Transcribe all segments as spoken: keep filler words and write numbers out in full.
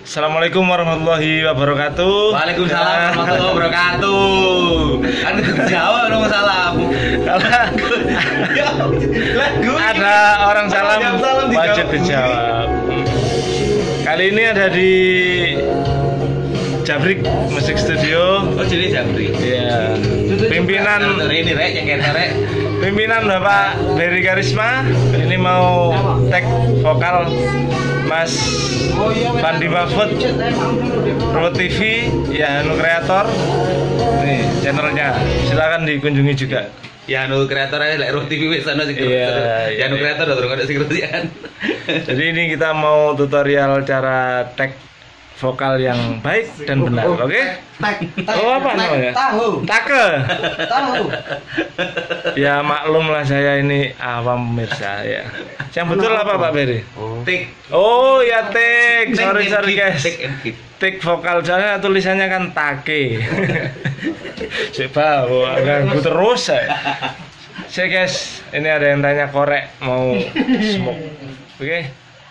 Assalamualaikum warahmatullahi wabarakatuh. Waalaikumsalam warahmatullahi wabarakatuh. Kan Jawa dong salam. Ada orang salam wajib dijawab. Kali ini ada di Jabrik Musik Studio. Oh jadi Jabrik. Iya. Pimpinan ini rek yang rek. Pimpinan Bapak Berry Karisma. Ini mau tag vokal Mas Fandi Mahfud, Ruwet T V, Yahanu Kreator. Nih channelnya, silakan dikunjungi juga. Yahanu Kreator aja, like Ruwet T V wis ana sing Yahanu Kreator udah terus ada sekretarian. Jadi ini kita mau tutorial cara tag vokal yang baik dan benar, oke? Okay? Oh apa namanya? Tahu. Take. Tahu. Ya maklum lah saya ini awam pemirsa ya. Yang betul apa Pak Berry? Tik. Oh ya tik. Sorry Tik sorry guys. Tik and keep. Tik vokal soalnya tulisannya kan take. Coba ganggu terus saya. Saya guys, ini ada yang tanya korek mau smoke. Oke. Okay?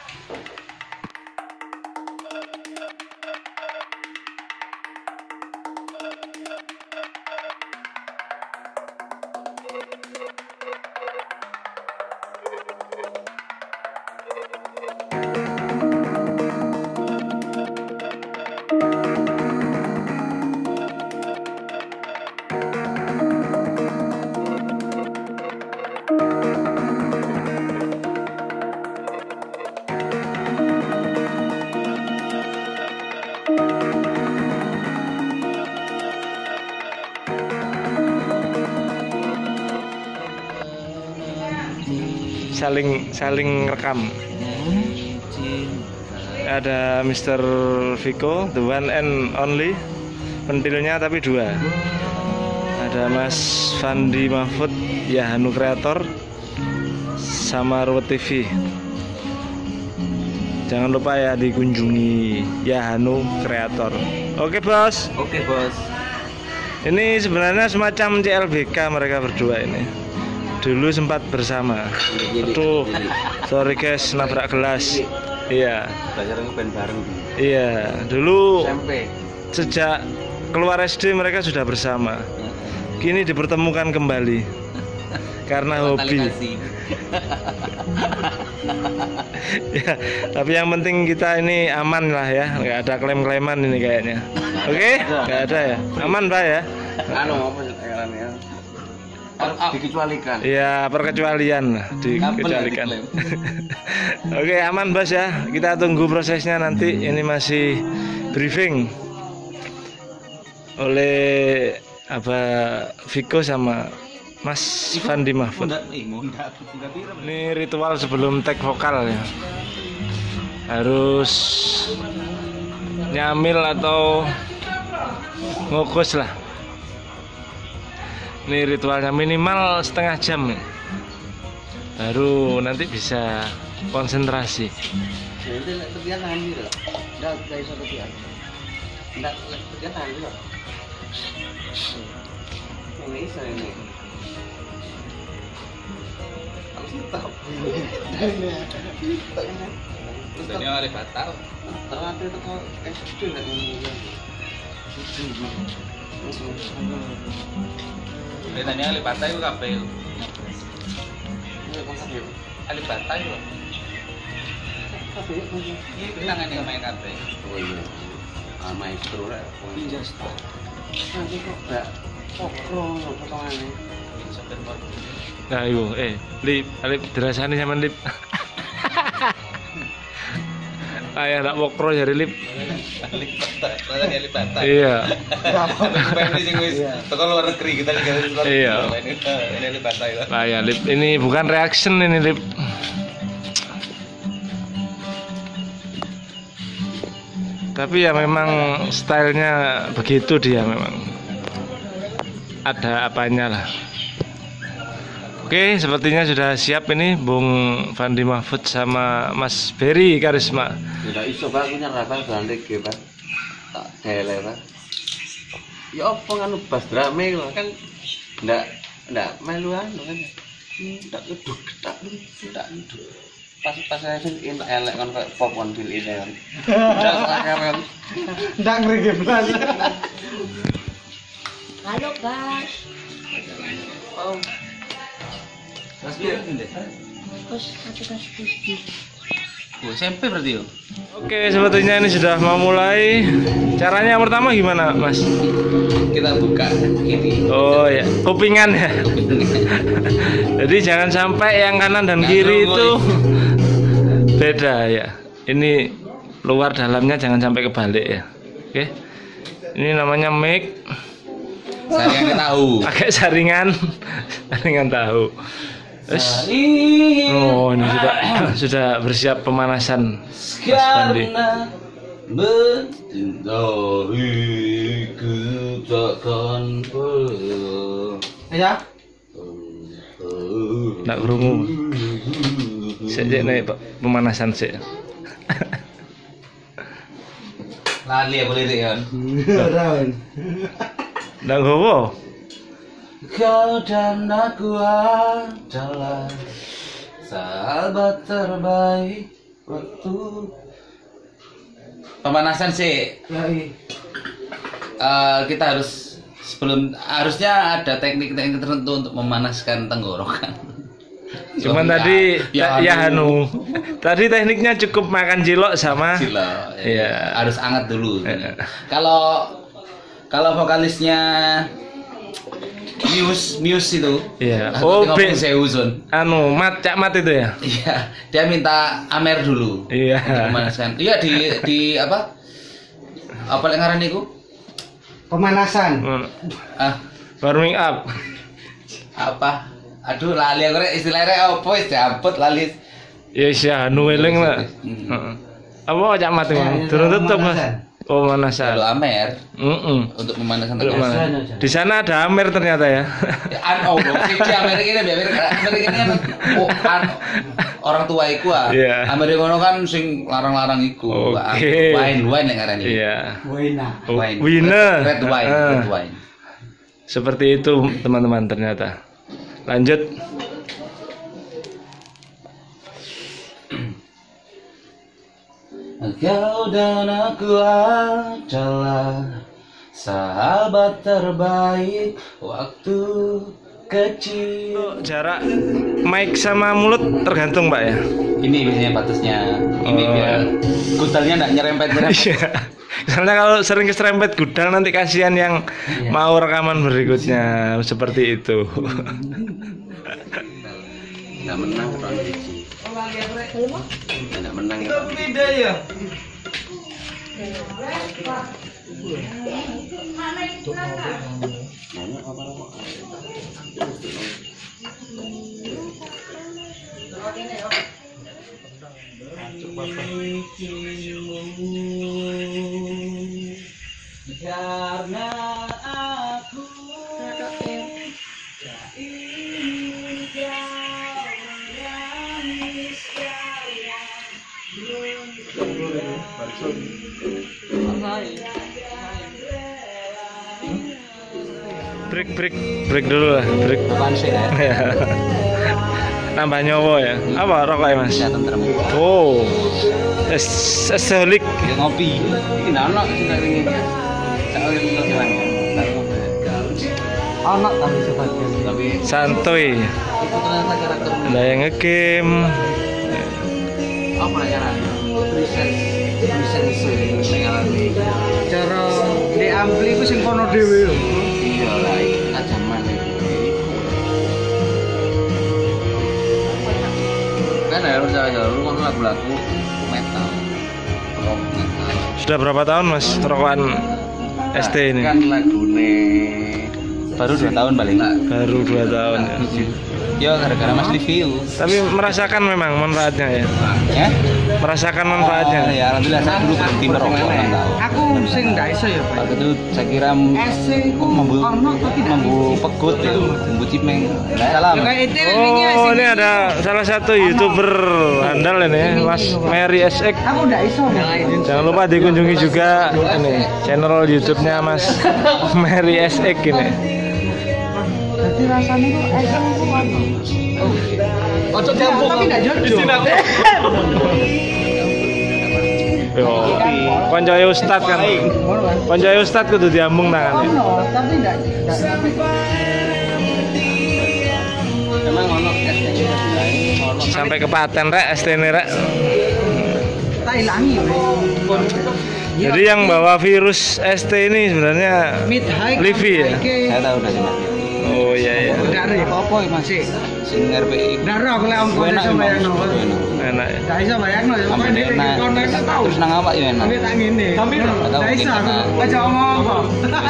saling saling rekam. Ada mister Viko, the one and only, pentilnya tapi dua. Ada Mas Fandi Mahfud, Yahanu Kreator, sama Ruwet T V. Jangan lupa ya dikunjungi Yahanu Kreator. Oke bos. Oke bos. Ini sebenarnya semacam C L B K mereka berdua ini. Dulu sempat bersama. Aduh, sorry guys, nabrak gelas. Iya. Belajar ngeband bareng. Iya, dulu S M P. Sejak keluar S D mereka sudah bersama. Kini dipertemukan kembali karena hobi. Ya, tapi yang penting kita ini aman lah ya, nggak ada klaim-klaiman ini kayaknya. Oke, nggak ada ya, aman Pak ya. Anu apa ya? Dikecualikan. Iya, perkecualian dikecualikan. Oke, aman Bos ya. Kita tunggu prosesnya nanti. Ini masih briefing oleh apa Viko sama Mas Fandi Mahfud. Ini ritual sebelum tag vokal ya. Harus nyamil atau ngukus lah. Ini ritualnya minimal setengah jam ya. Baru nanti bisa konsentrasi. Ini oleh batal. Terlalu itu kok S D lah ini. Dia tanya Alibata itu apa itu? Alibata itu ini kenangan yang main K P. Oh iya, ah maestro lah. Pinjas tak. Nanti kok gak pokro potongannya. Nah ibu, eh lip, lip dirasani sama lip. Ayah tak pokro jadi lip. Iya. luar negeri kita iya. Nah, ya, lip ini bukan reaction ini lip. Tapi ya memang stylenya begitu dia memang. Ada apanya lah. Oke, sepertinya sudah siap ini Bung Fandi Mahfud sama Mas Berry Karisma. Tidak iso Pak, aku nyerah Pak, ganti ke Pak. Tak gele Pak. Ya apa nganu bas drame kan ndak ndak melu anu kan. Ndak geduk ketak ndak ndak. pas pas saya fill in elek kan kayak pop on fill in kan. Kan. Ndak ngrege blas. Halo guys. Oh. Mas biar ini deh. Terus satu kelas tujuh. Oh, S M P berarti yo. Oke, sepertinya ini sudah mau mulai. Caranya yang pertama gimana, Mas? Kita buka kiri. Oh ya, kupingan ya. Jadi jangan sampai yang kanan dan kiri itu beda ya. Ini luar dalamnya jangan sampai kebalik ya. Oke. Ini namanya mic. Saringan tahu. Pakai saringan, saringan tahu. Terus, oh ini sudah sudah bersiap pemanasan Mas Fandi. Karena mencintaiku takkan pernah. Ya. Nak berungu. Sejak naik pemanasan sih. Lali aku lirik kan. Rawan. Nak gowo. Kau dan aku adalah sahabat terbaik waktu pemanasan sih. Yoi. Uh, kita harus sebelum harusnya ada teknik-teknik tertentu untuk memanaskan tenggorokan. Cuman Ya, tadi ya, ya, ya anu. Tadi tekniknya cukup makan cilok sama Sila, ya, Iya. harus anget dulu. Iya. Kalau kalau vokalisnya Muse, Muse itu. Iya. Oh, Oh, be, Seuzon. anu mat cak mat itu ya. Iya, dia minta Amer dulu. Iya. Untuk memanaskan. Iya di di apa? Apa yang ngaran niku? Pemanasan. Ah, Warming up. apa? Aduh, lali aku rek istilahnya opo wis jamput lali. Ya sih anu eling lah. Hmm. Heeh. Apa cak mat itu? Ya, ya, Durung tutup Mas. pemanasan. Oh, pemanasan. Kalau Amer Heeh. untuk memanaskan Untuk tenggorokan. mana? Di sana ada Amer ternyata ya. Ya, an oh, dong. Si di Amerika ini, di Amerika, Amerika ini kan oh, an, orang tua iku ah. Iya. Amerika ono kan sing larang-larang iku. Oke. Wine, wine yang ngarani. Iya. Wena. Oh, Wine. Wine. Red wine, Ah. red wine. Seperti itu teman-teman ternyata. Lanjut. Kau dan aku adalah sahabat terbaik waktu kecil. Jarak mic sama mulut tergantung, Pak ya. Ini biasanya batasnya. Ini Oh. biar kutelnya enggak nyerempet-nyerempet. Iya. Karena kalau sering keserempet gudang nanti kasihan yang mau rekaman berikutnya seperti itu. Enggak menang kan Cici. Enggak menang ya. Beda ya. Karena aku break break break dulu lah, break. apaan sih ya? Nambah nyowo ya. Apa rokoknya, Mas? Ya tentrem. Oh. Es esolik. Ya ngopi. Iki ndak ono sing kaya ngene. Sak oleh ngono kan. Anak tapi sebagian. Tapi Santuy. itu ternyata karakter Ada yang ngegame. apa namanya? Presence. Presence dengan Cara di ampli ku sing kono dhewe lho. iya lah iki kajaman iki. Kan harus ada lu kan lagu-lagu metal. Rock metal. Sudah berapa tahun, Mas, rokokan S T ini? Kan lagune baru dua tahun paling. Baru dua tahun ya. Ya gara-gara Mas review. Tapi merasakan memang manfaatnya ya. Ya? Merasakan Oh, manfaatnya. ya alhamdulillah saya dulu berhenti merokok enam tahun. Aku sing ndak iso ya, Pak. Waktu itu saya kira S ku membu ono tapi ndak membu pegut itu, membu cimeng. Salam. Ya kayak itu wingi Oh, ini ada salah satu YouTuber handal ini, Mas Mary S X. Aku ndak iso. Jangan lupa dikunjungi juga ini channel YouTube-nya Mas Mary S X ini. Jadi Dadi rasane kok esem ku ono. Ojo campur. Tapi enggak jodoh. Yo, koncoe ustad kan. Koncoe ustad kudu diambung tangane. Ono, tapi enggak enggak Emang ono es teh ono. Sampai ke paten rek S T ini rek. tak ilangi. Jadi yang bawa virus S T ini sebenarnya Mid high Livi ya? Saya tahu dari Mas. Oh iya iya. Enggak ada apa-apa masih. Sing R P I. Enggak ada kalau ongko iso bayangno. Enak ya. Enggak iso bayangno ya. Sampai Ini enak. kono itu tahu. Terus nang apa ya enak? Tapi tak ngene. Tapi Enggak iso. Aja ngomong kok.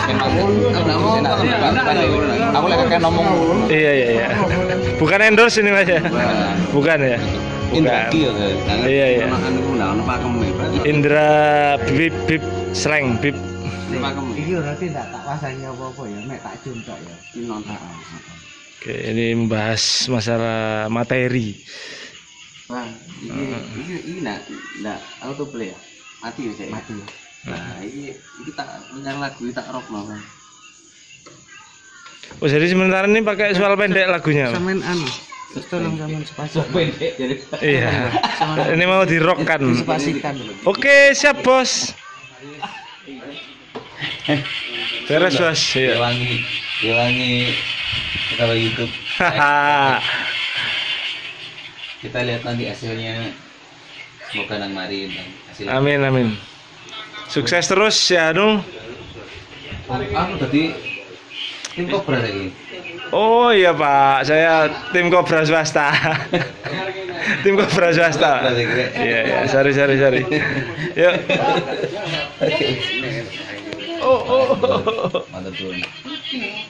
Aku lagi kayak ngomong Iya iya iya. Bukan endorse ini Mas ya? Bukan ya? Bukan. Indraki ya. Iya, iya. Anu ndak ono pakem berarti. Indra bib bib slang bib. Pakem. Iki berarti enggak tak pasang apa-apa ya, mek tak juntok ya. Non. Oke, ini membahas masalah materi. Wah, ini ini ini nak nak auto play ya? Mati ya saya. Mati. Nah, ini ini tak rencana lagu ini tak rock mau. Oh, jadi sementara ini pakai suara pendek lagunya. Samen anu. Terus tolong sampean spasi. Pendek jadi. Iya. Ini mau di rock kan. Spasikan. Oke, siap bos. Beres bos. Iya. Wangi, wangi kalau YouTube. Haha. Kita lihat nanti hasilnya. Semoga nang mari hasilnya. Amin amin. Sukses terus ya Anu. Anu tadi tim Cobra lagi. Oh iya Pak, saya tim Cobra swasta. Tim Cobra swasta. Iya iya, sorry sorry sorry. Yuk. Oh, oh, oh. Mantap tuh.